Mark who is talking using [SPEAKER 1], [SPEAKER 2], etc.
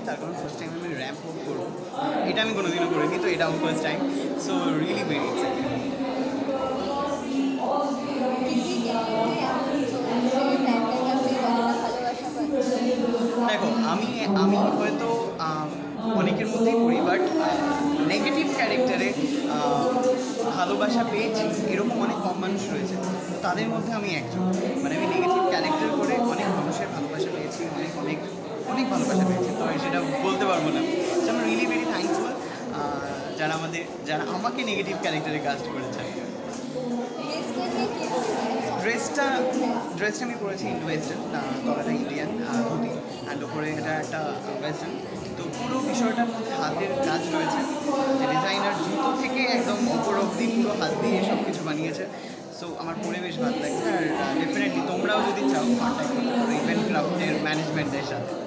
[SPEAKER 1] তার কারণ first time আমি র্যাম্প ওয়াক করবো, এটা আমি কোনোদিনও করিনি, তো এটা আমার first time, so really very excited. দেখো আমি আমি হয়তো অনেকের মধ্যেই পড়ি, বাট নেগেটিভ ক্যারেক্টারে ভালোবাসা পেয়েছি এরকম অনেক কম মানুষ রয়েছে, তো তাদের মধ্যে আমি একজন। মানে আমি নেগেটিভ ক্যারেক্টার করে অনেক মানুষের ভালোবাসা পেয়েছি, অনেক অনেক অনেক ভালোবাসা পেয়েছি, তো সেটা বলতে পারবো না। আমি রিয়েলি ভেরি থ্যাঙ্কফুল যারা আমাকে নেগেটিভ ক্যারেক্টারে কাস্ট করেছে। ড্রেসটা আমি পরেছি ইন্ডো ওয়েস্টার্ন, তলাটা ইন্ডিয়ান ধুতি, অ্যান্ড ওপরে এটা একটা ওয়েস্টার্ন। তো পুরো বিষয়টার মধ্যে হাতের কাজ রয়েছে, যে ডিজাইনার জুতো থেকে একদম ওপর অব্দি পুরো হাত দিয়ে সব কিছু বানিয়েছে। সো আমার পরে বেশ ভালো লাগছে, আর ডেফিনেটলি তোমরাও যদি চাও কন্ট্যাক্ট করতে পারো ইভেন্ট ক্রাফটের ম্যানেজমেন্টের সাথে।